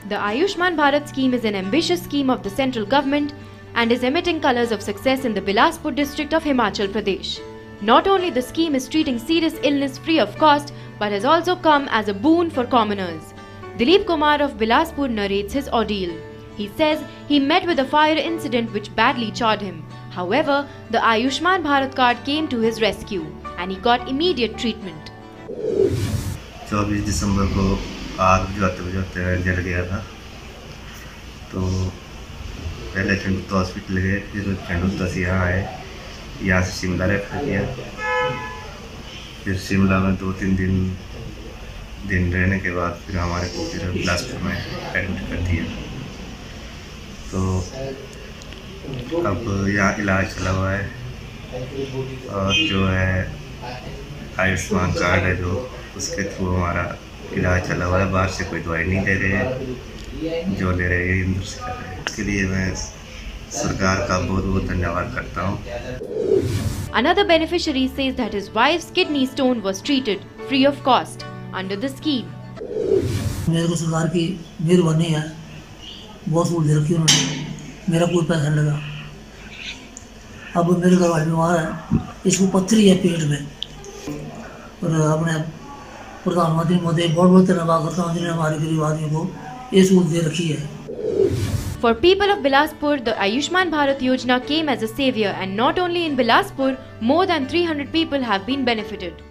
The Ayushman Bharat scheme is an ambitious scheme of the central government and is emitting colours of success in the Bilaspur district of Himachal Pradesh. Not only the scheme is treating serious illness free of cost, but has also come as a boon for commoners. Dilip Kumar of Bilaspur narrates his ordeal. He says he met with a fire incident which badly charred him. However, the Ayushman Bharat card came to his rescue and he got immediate treatment. 24 दिसंबर को आग बुझाते जल गया था, तो पहले चंडुत्ता hospital गए, फिर चंडुत्ता से यहाँ आए, यहाँ से शिमला रेफर किया, फिर शिमला में 2-3 दिन रहने के बाद फिर हमारे को फिर बिलासपुर में एडमिट कर दिया। तो अब यहाँ इलाज चला हुआ है और जो है आयुष्मान कार्ड है जो उसके थ्रू हमारा इलाज चला हुआ है। बाहर से कोई दवाई नहीं ले रहे हैं, जो ले रहे हैं इंदौर से कर रहे हैं। इसके लिए मैं सरकार का बहुत धन्यवाद करता हूँ। Another beneficiary says that his wife's kidney stone was treated free of cost under the scheme. मेरे को सरकार की मेहरबानी है, बहुत सहूलत दे रखी उन्होंने, मेरा कोई पैसा नहीं लगा। अब मेरे घर वाले बीमार है, इसको पत्थरी है पेट में, और अपने प्रधानमंत्री मोदी बहुत धन्यवाद करता हूँ जिन्होंने हमारे गरीब आदमी को ये सहूलत दे रखी है। For people of Bilaspur, the Ayushman Bharat Yojana came as a savior, and not only in Bilaspur, more than 300 people have been benefited.